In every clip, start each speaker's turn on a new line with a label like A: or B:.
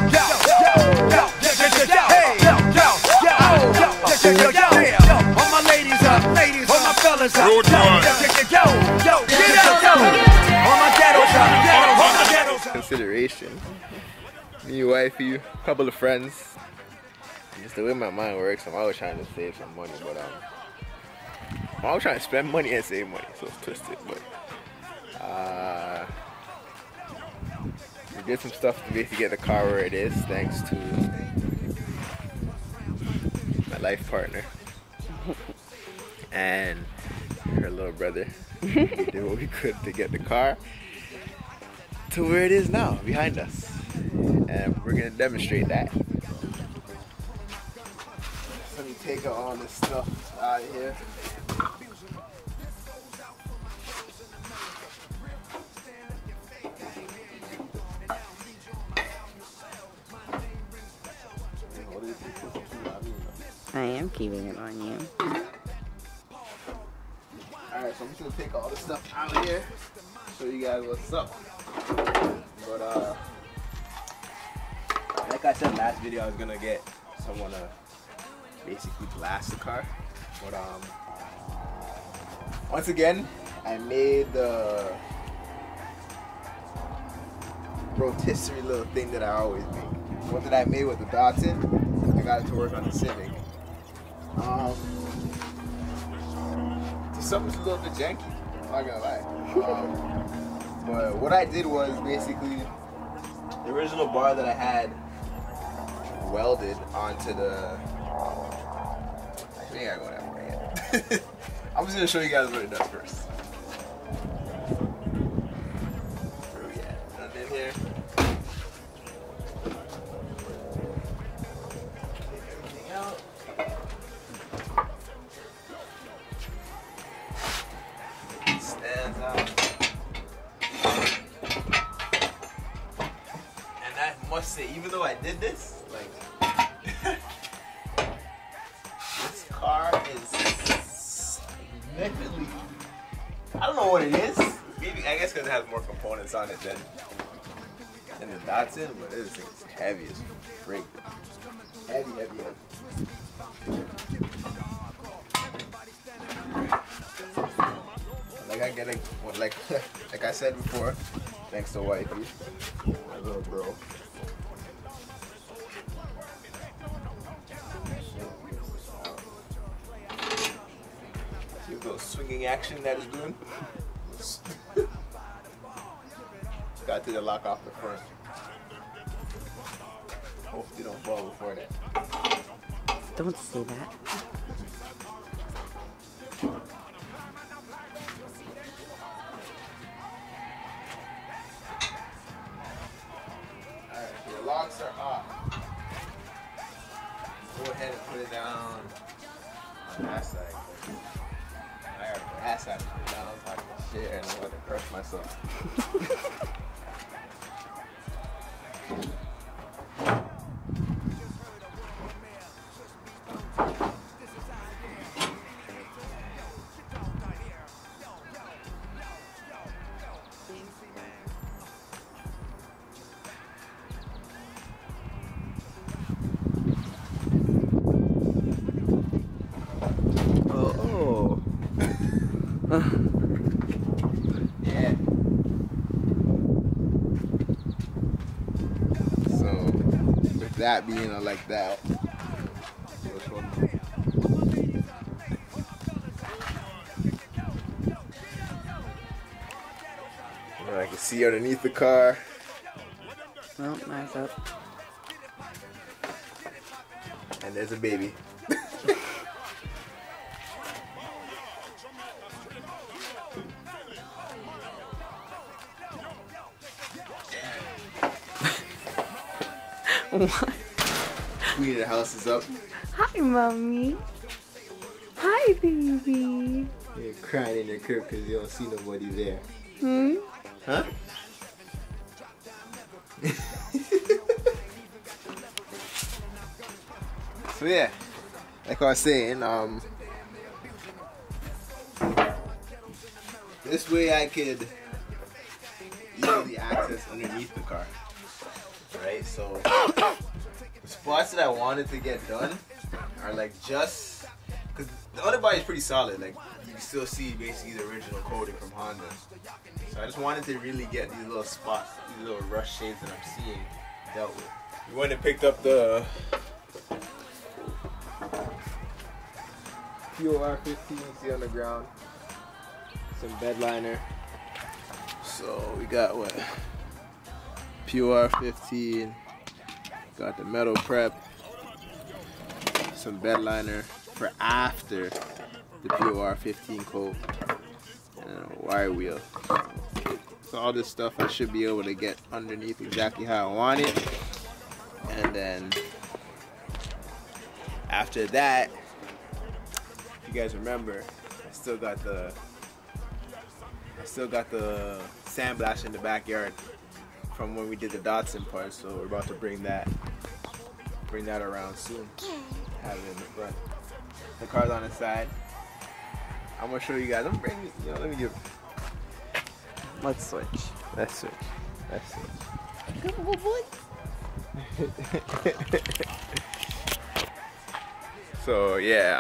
A: All my ladies up, all my fellas up.
B: Consideration. Me, wifey, a couple of friends. Just the way my mind works, I'm always trying to save some money, but I'm always trying to spend money and save money, so it's twisted. But we did some stuff to basically get the car where it is, thanks to my life partner and her little brother. We did what we could to get the car to where it is now, behind us, and we're gonna demonstrate that. So let me take all this stuff out of here.
C: I am keeping it on you.
B: Alright, so I'm just gonna take all this stuff out of here, show you guys what's up. But like I said last video, I was gonna get someone to basically blast the car. But once again, I made the rotisserie little thing that I always make. One that I made with the Datsun, I got it to work on the Civic. Something's a little bit janky, I'm not gonna lie. But what I did was basically the original bar that I had welded onto the. Actually, I gotta go that way yet. I'm just gonna show you guys what it does first. Where we at? Nothing in here. Take everything out. Stands out. And I must say, even though I did this, like, this car is significantly, I don't know what it is. Maybe, I guess because it has more components on it than the Datsun, but this thing is heavy as freak. Heavy, heavy, heavy. Like I said before, thanks to wifey, my little bro. See the little swinging action that is doing? Got to lock off the front. Hopefully don't fall before that.
C: Don't say that.
B: Locks are off. Go ahead and put it down on that side. I got that side to put it down on top of the shit and I'm going to crush myself. Yeah. So with that being like that, I can see underneath the car.
C: Well, nice up.
B: And there's a baby.
C: What?
B: Queen of the house is up.
C: Hi, mommy. Hi, baby.
B: You're crying in your crib because you don't see nobody there.
C: Hmm?
B: Huh? So yeah, like I was saying, this way I could easily access underneath the car, right? So the spots that I wanted to get done are like just because the underbody is pretty solid. Like you can still see basically the original coating from Honda. So I just wanted to really get these little spots, these little rush shades that I'm seeing dealt with. We went and picked up the POR 15 you see on the ground. Some bed liner. So we got what? POR 15. Got the metal prep. Some bed liner for after the POR 15 coat. And a wire wheel. So all this stuff I should be able to get underneath exactly how I want it. And then after that, if you guys remember, I still got the sandblast in the backyard from when we did the Datsun part. So we're about to bring that around soon. Have it in the front. The car's on the side. I'm gonna show you guys. I'm bringing, let me give.
C: Let's switch.
B: Let's switch. Let's switch.
C: Come on, boy.
B: So yeah,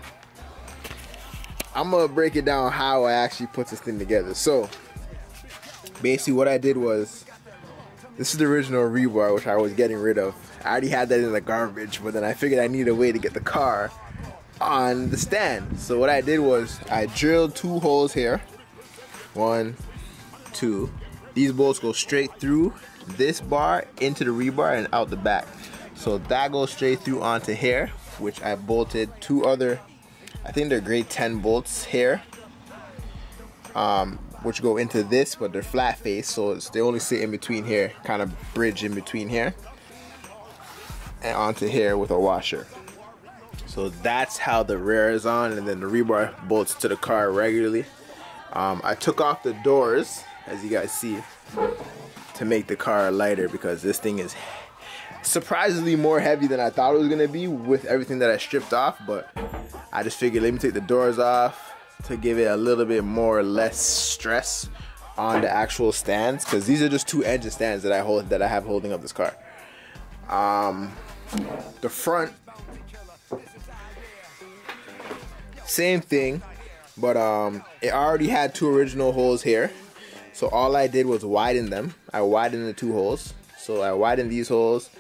B: I'm gonna break it down how I actually put this thing together. So basically what I did was, this is the original rebar which I was getting rid of. I already had that in the garbage, but then I figured I needed a way to get the car on the stand. So what I did was I drilled 2 holes here. 1, 2. These bolts go straight through this bar into the rebar and out the back. So that goes straight through onto here, which I bolted 2 other, I think they're grade 10 bolts here, which go into this, but they're flat face, so they only sit in between here, kind of bridge in between here and onto here with a washer. So that's how the rear is on, and then the rebar bolts to the car regularly. I took off the doors, as you guys see, to make the car lighter, because this thing is surprisingly more heavy than I thought it was gonna be with everything that I stripped off. But I just figured, let me take the doors off to give it a little bit more less stress on the actual stands, because these are just 2 engine stands that I have holding up this car. The front, same thing, but it already had 2 original holes here, so all I did was widen them. I widened the 2 holes, so I widened these holes,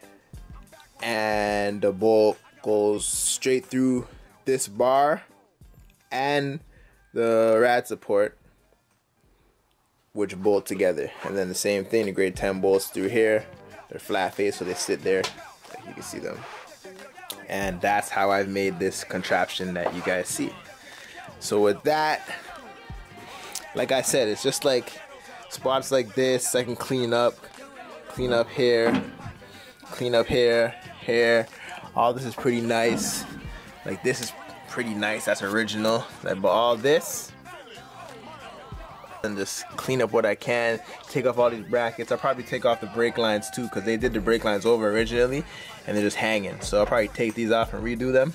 B: and the bolt goes straight through this bar and the rad support, which bolt together. And then the same thing, the grade 10 bolts through here. They're flat face, so they sit there, like you can see them. And that's how I've made this contraption that you guys see. So with that, like I said, it's just like spots like this I can clean up here, clean up here, here. All this is pretty nice. Like this is pretty nice, that's original. But all this, and just clean up what I can, take off all these brackets. I'll probably take off the brake lines too, because they did the brake lines over originally and they're just hanging. So I'll probably take these off and redo them.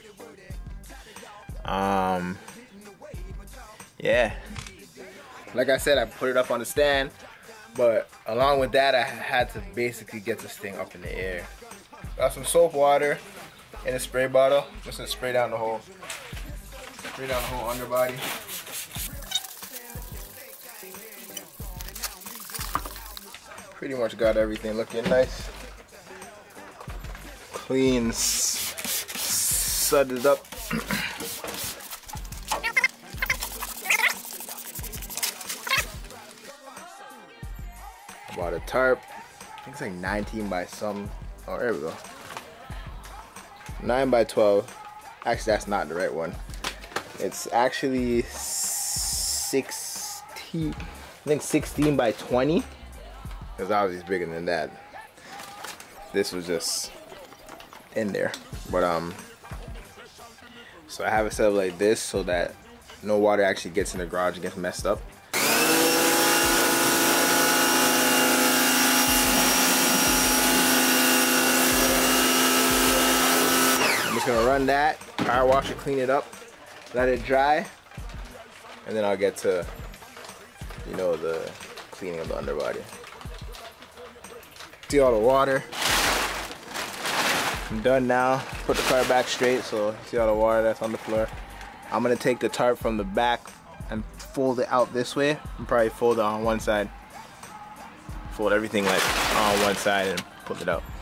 B: Yeah, like I said, I put it up on the stand, but along with that I had to basically get this thing up in the air. Got some soap water in a spray bottle, just to spray down the whole underbody. Pretty much got everything looking nice, clean, sudded up. Bought a tarp. I think it's like 19 by some. Oh, there we go. 9 by 12. Actually, that's not the right one. It's actually 16. I think 16 by 20. Because obviously it's bigger than that. This was just in there. But so I have it set up like this so that no water actually gets in the garage and gets messed up. I'm just gonna run that, power wash it, clean it up, let it dry, and then I'll get to, you know, the cleaning of the underbody. See all the water. I'm done now. Put the car back straight, so you see all the water that's on the floor. I'm gonna take the tarp from the back and fold it out this way, and probably fold it on one side. Fold everything like on one side and pull it out.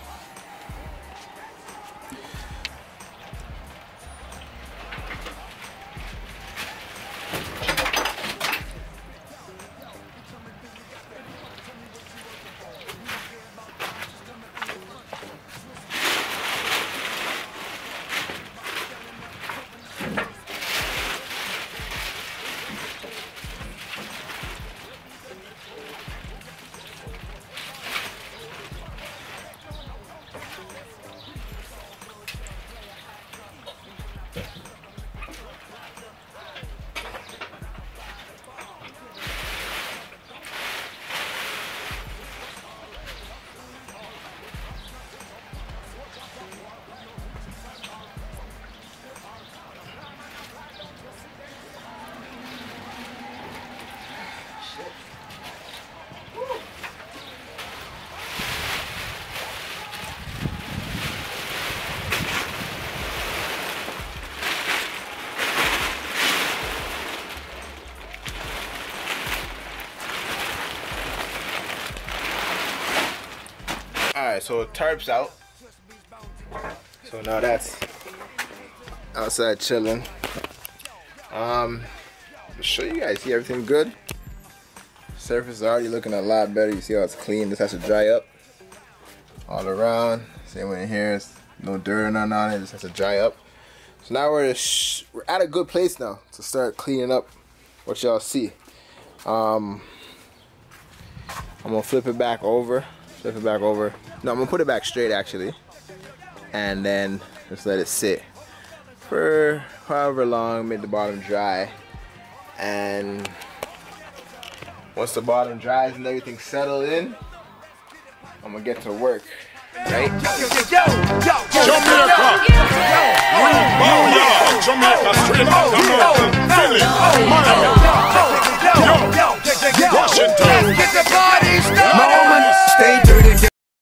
B: Alright, so tarp's out. So now that's outside chilling. To show you guys, see everything good. Surface is already looking a lot better. You see how it's clean. This has to dry up all around. Same way in here, it's no dirt or nothing on it. This has to dry up. So now we're at a good place now to start cleaning up what y'all see. I'm gonna flip it back over. Flip it back over. No, I'm gonna put it back straight actually, and then just let it sit for however long, make the bottom dry. And once the bottom dries and everything's settled in, I'm gonna get to work, right?
D: Jamaica, straight out America, feel it.